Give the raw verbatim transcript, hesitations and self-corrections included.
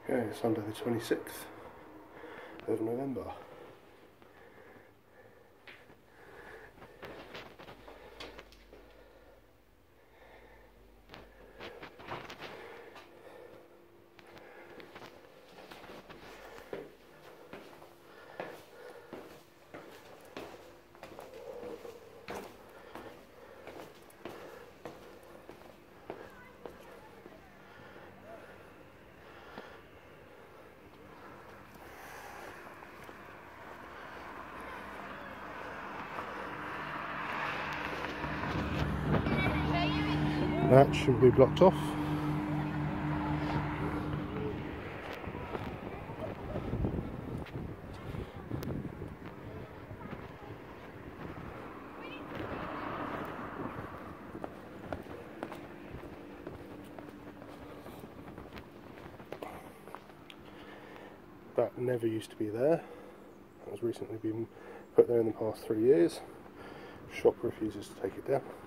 Okay, Sunday the twenty-sixth of November. That should be blocked off. That never used to be there. That has recently been put there in the past three years. Shop refuses to take it down.